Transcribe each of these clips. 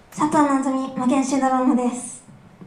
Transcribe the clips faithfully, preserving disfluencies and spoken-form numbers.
佐藤なずみ無限シンドロームです。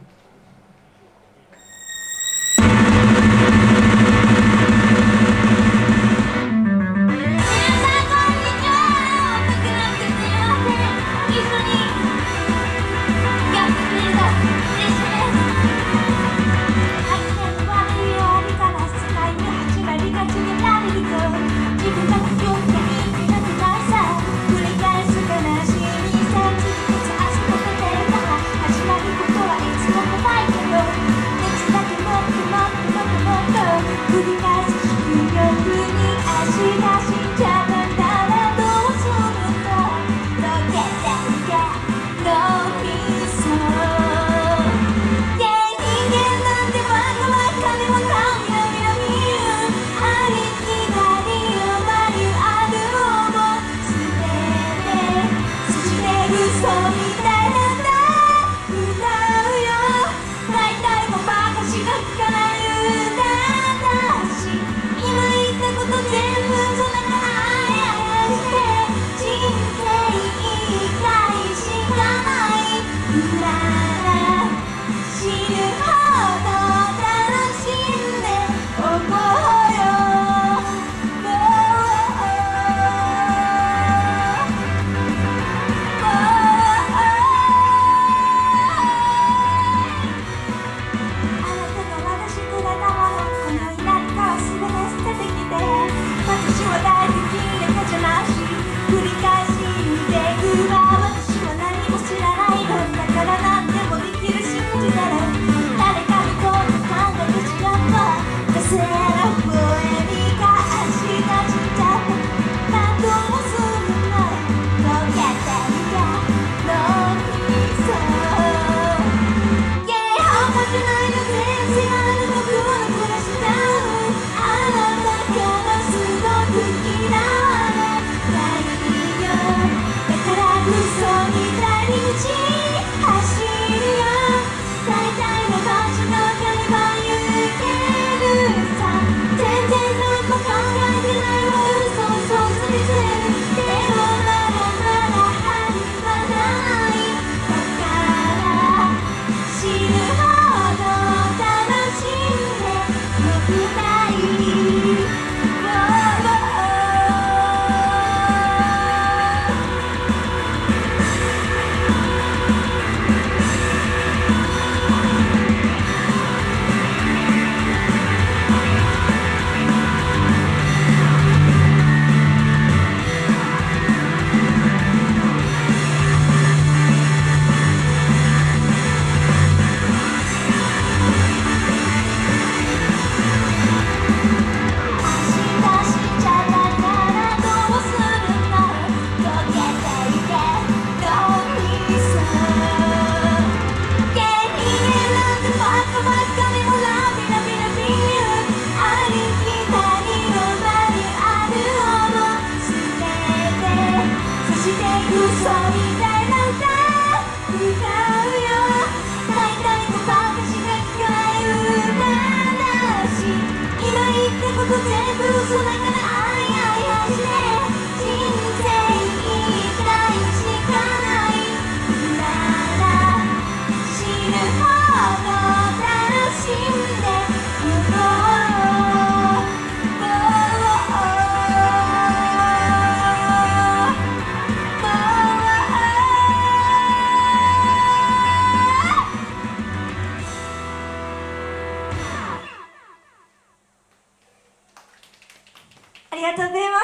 ありがとうございます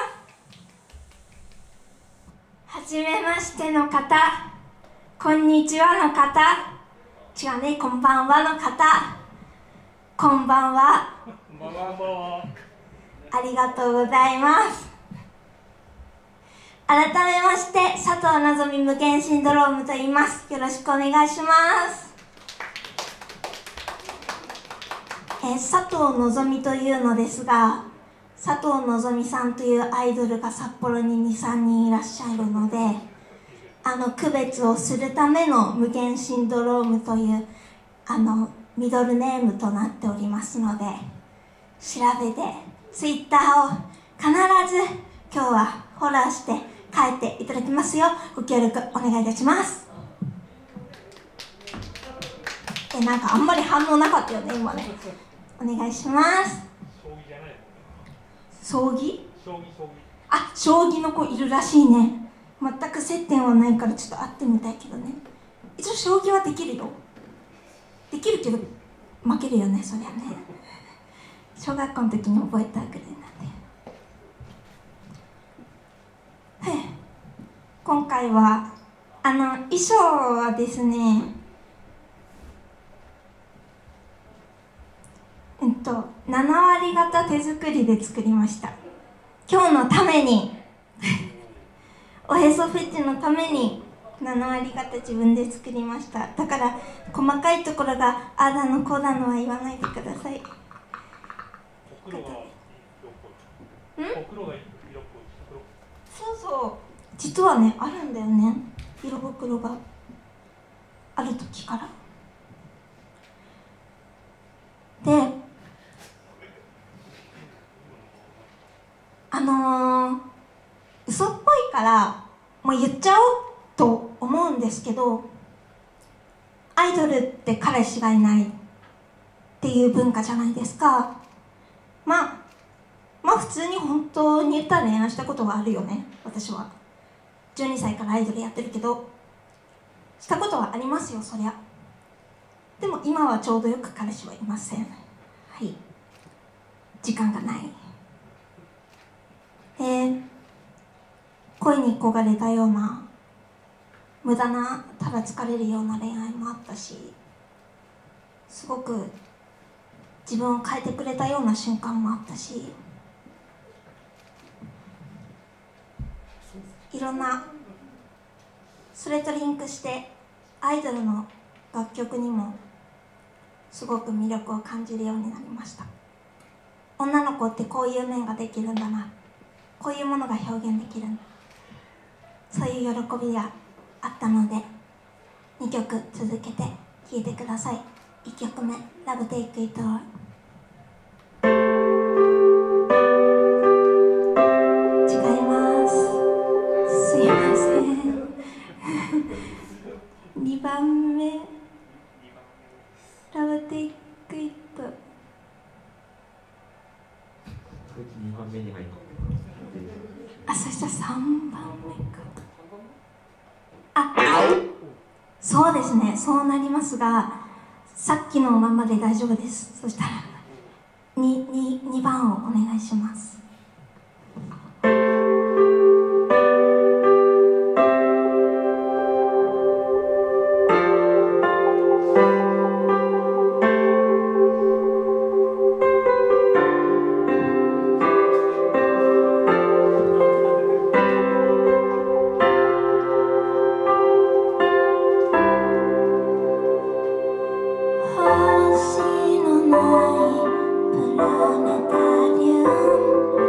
。はじめましての方、こんにちはの方、違うね、こんばんはの方、こんばんは。ありがとうございます。改めまして、佐藤なずみ無限シンドロームと言います。よろしくお願いします。えー、佐藤のぞみというのですが、佐藤のぞみさんというアイドルが札幌にに、さんにんいらっしゃるので、あの区別をするための無限シンドロームというあのミドルネームとなっておりますので、調べてツイッターを必ず今日はフォローして帰っていただきますようご協力お願いいたします。 え、なんかあんまり反応なかったよね今ね。お願いします。将棋？将棋、将棋。あ、将棋の子いるらしいね。全く接点はないからちょっと会ってみたいけどね。一応将棋はできるよ。できるけど負けるよね、そりゃね。小学校の時に覚えたぐらいなんで。はい、今回はあの衣装はですね、えっとななわりがた手作りで作りました。今日のためにおへそフェチのためにななわりがた自分で作りました。だから細かいところがあだのこだのは言わないでください。ほくろが色っぽい。ん？そうそう、実はねあるんだよね、色袋がある時から。で、あのー、嘘っぽいからもう言っちゃおうと思うんですけど、アイドルって彼氏がいないっていう文化じゃないですか。まあまあ普通に本当に言ったら恋愛したことがあるよね。私はじゅうにさいからアイドルやってるけど、したことはありますよ、そりゃ。でも今はちょうどよく彼氏はいません。はい、時間がない。で、恋に焦がれたような無駄な、ただ疲れるような恋愛もあったし、すごく自分を変えてくれたような瞬間もあったし、いろんな、それとリンクしてアイドルの楽曲にもすごく魅力を感じるようになりました。女の子ってこういう面ができるんだな、こういうものが表現できるんだ、そういう喜びがあったのでにきょく続けて聴いてください。いっきょくめ、Love Take It All。違います、すいません。にばんめ、Love Take It。 にばんめに入った。 あ、そしたらさんばんめか。あ、そうですね、そうなりますが、さっきのままで大丈夫です。そしたら 2, 2, にばんをお願いします。星のないプラネタリウム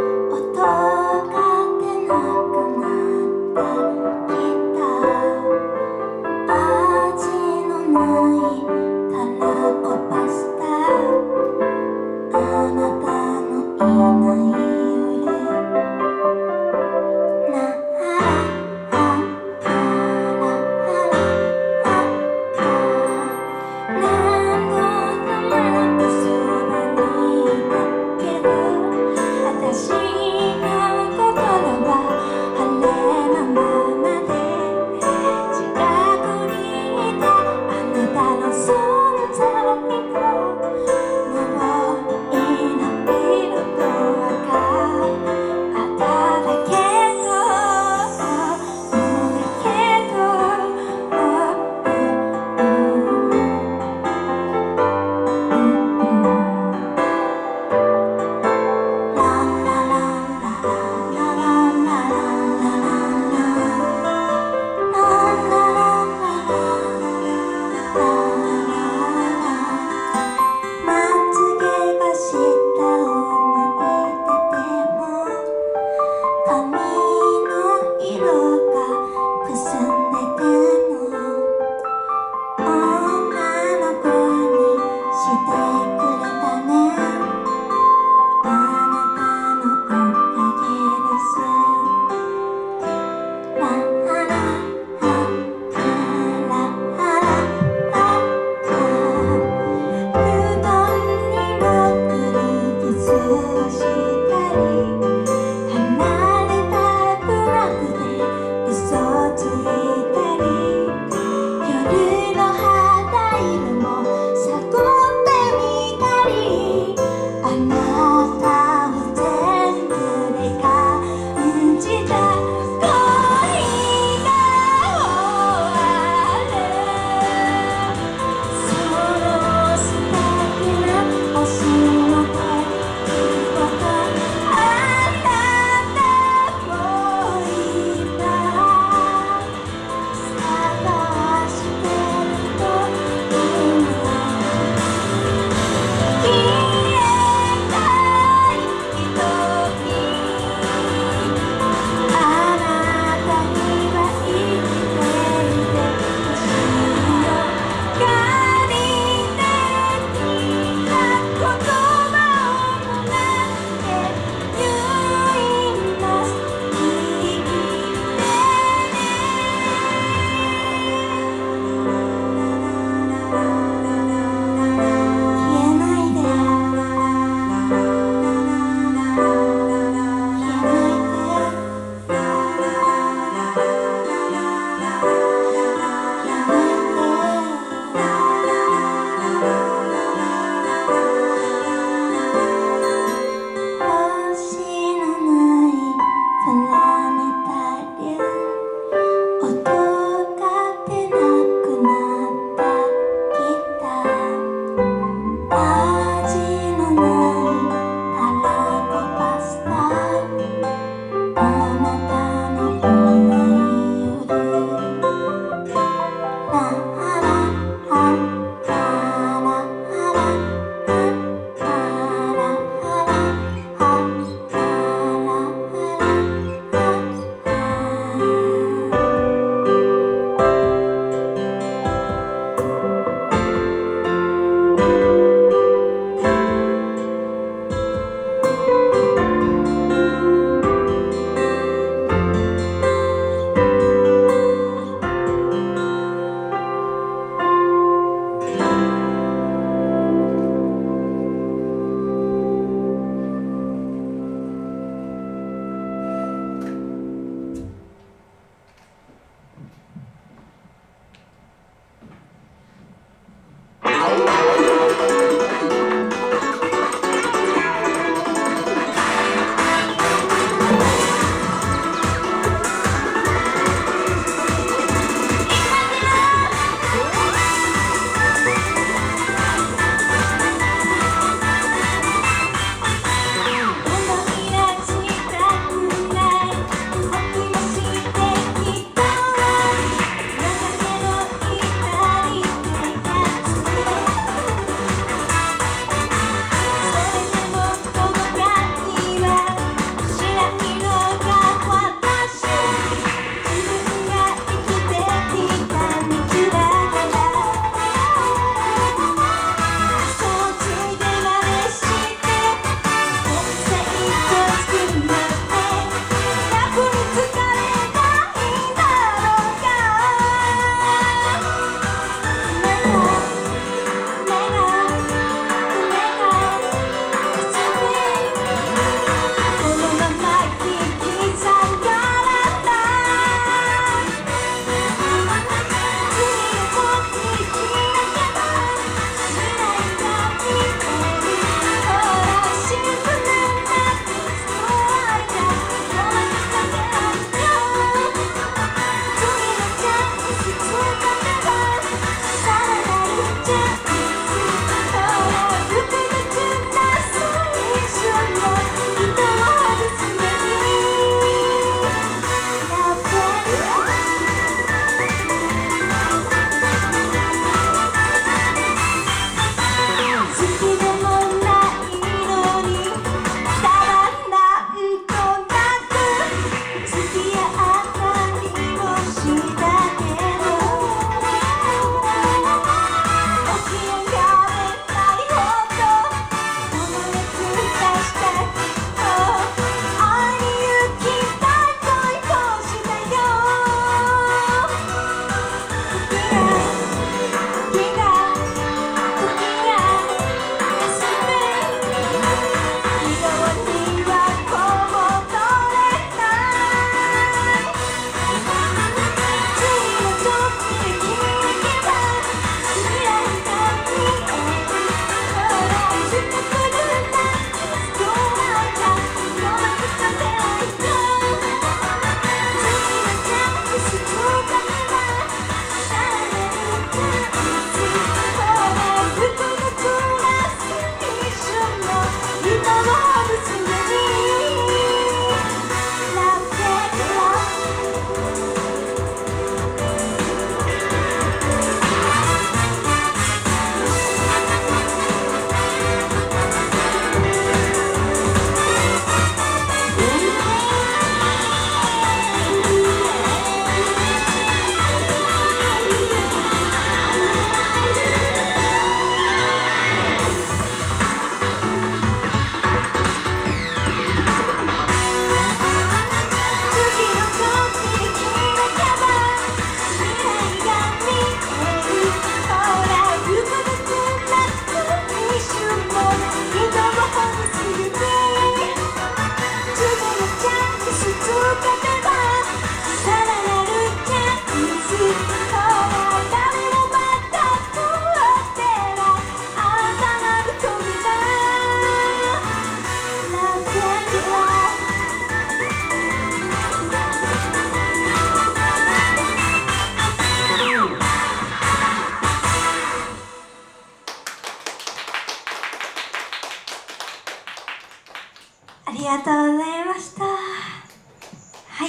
がとうございました。はい、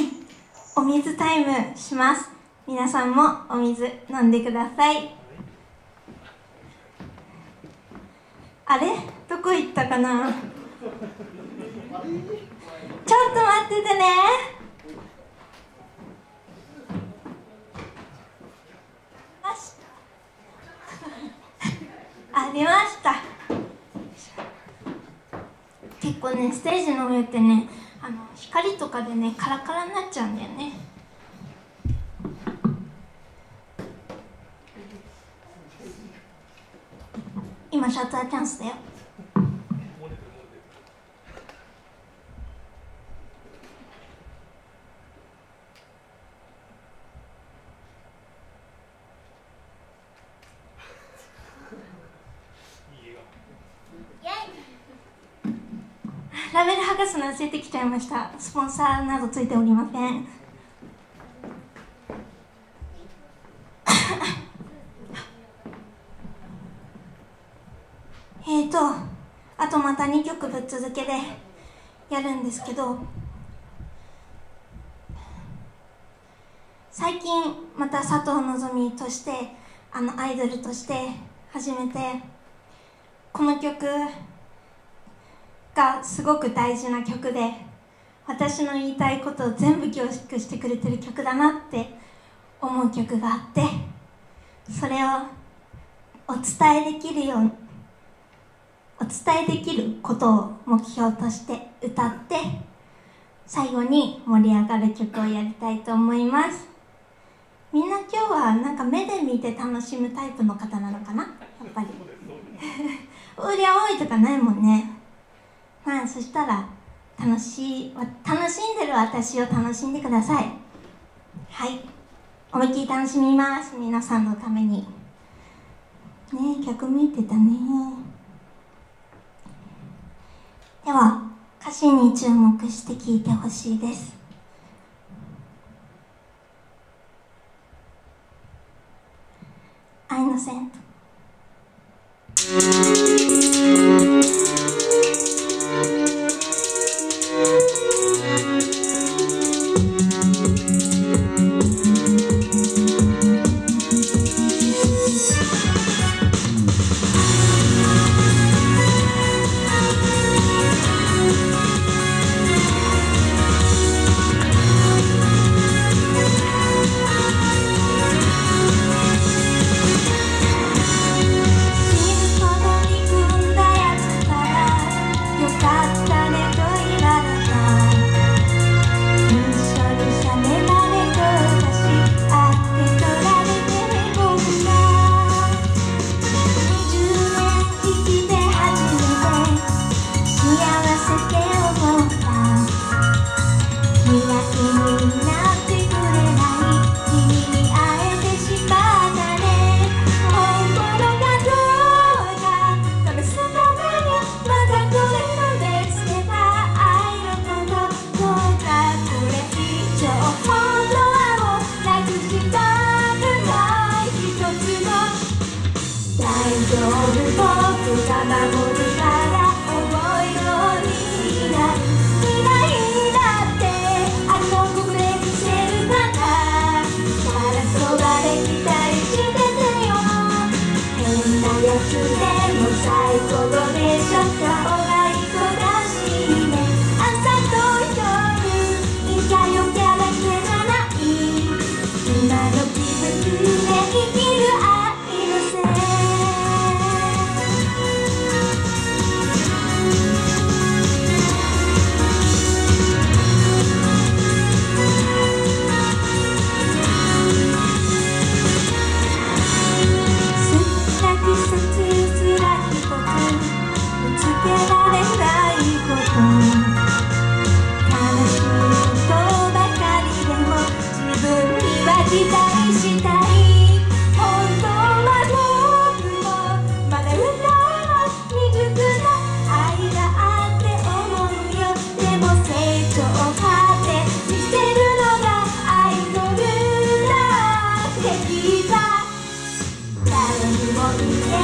お水タイムします。皆さんもお水飲んでください。あれ、どこ行ったかな。ちょっと待っててね。あ、出ました。結構ね、ステージの上ってね、あの光とかでね、カラカラになっちゃうんだよね。今シャッターチャンスだよ。ラベル剥がすの忘れてきちゃいました。スポンサーなどついておりません。えーとあとまたにきょくぶっ続けでやるんですけど、最近また佐藤希としてあのアイドルとして初めてこの曲がすごく大事な曲で、私の言いたいことを全部凝縮してくれてる曲だなって思う曲があって、それをお伝えできるようにお伝えできることを目標として歌って、最後に盛り上がる曲をやりたいと思います。みんな今日はなんか目で見て楽しむタイプの方なのかな、やっぱりうりゃ多いとかないもんね。まあそしたら楽しい楽しんでる私を楽しんでください。はい、思いっきり楽しみます。皆さんのためにね。曲向いてたね。では歌詞に注目して聴いてほしいです。愛のセ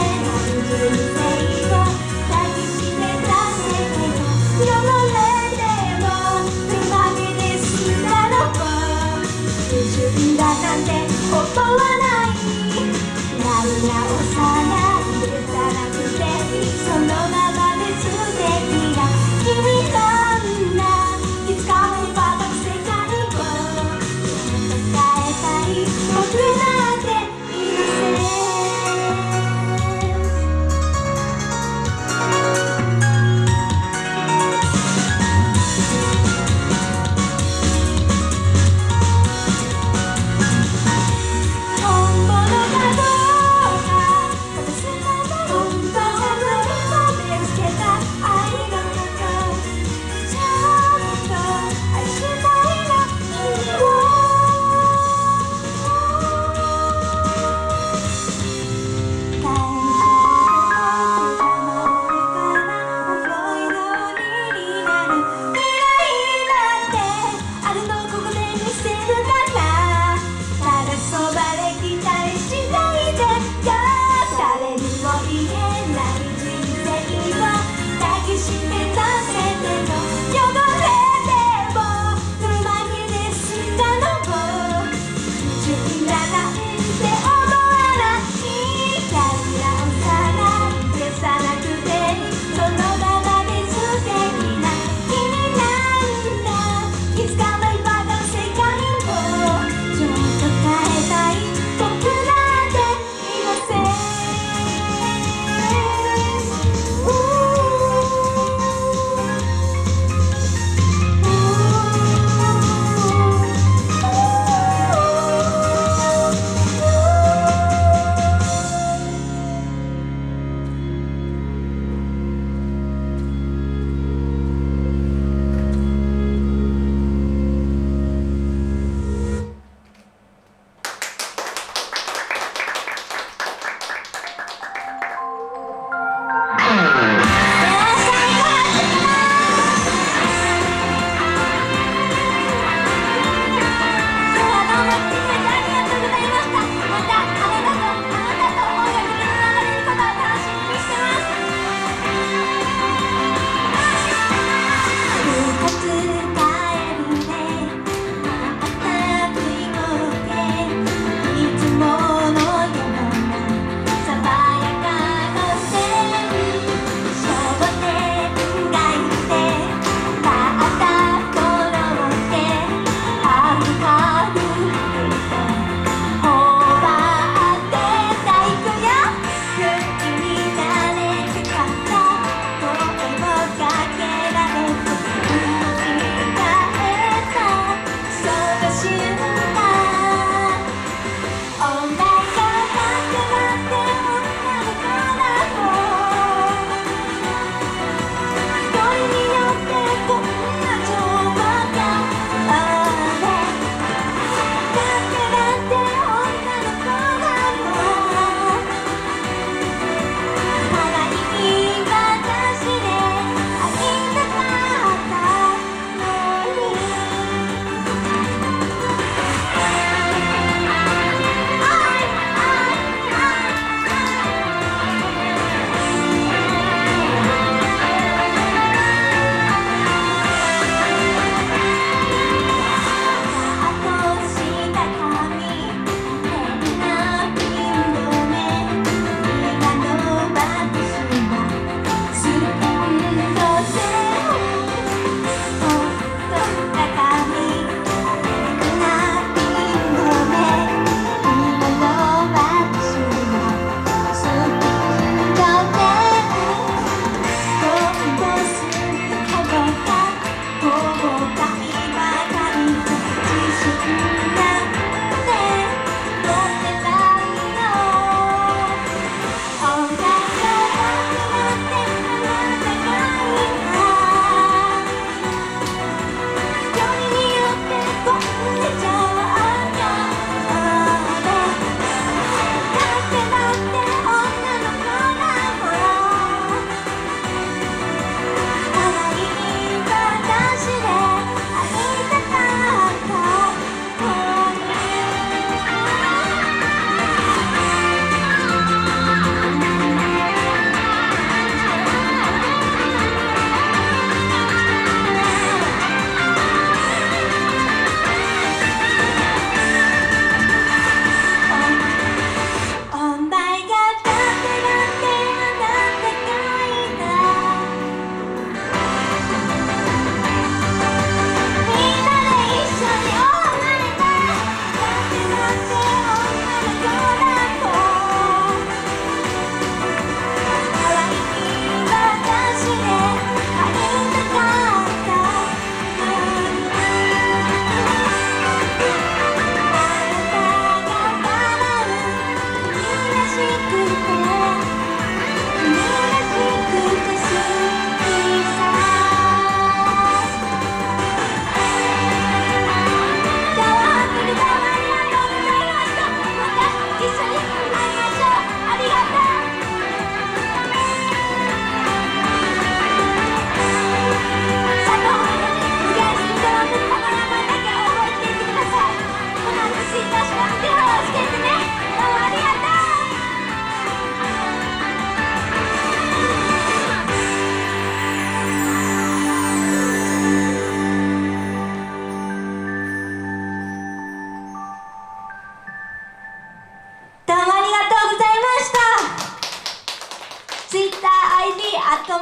ント。You're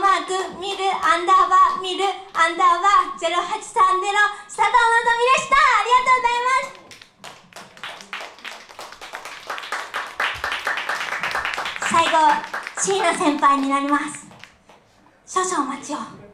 マークミルアンダーバーミルアンダーバーゼロはちさんゼロ佐藤のぞみでした。ありがとうございます。最後椎名先輩になります。少々お待ちを。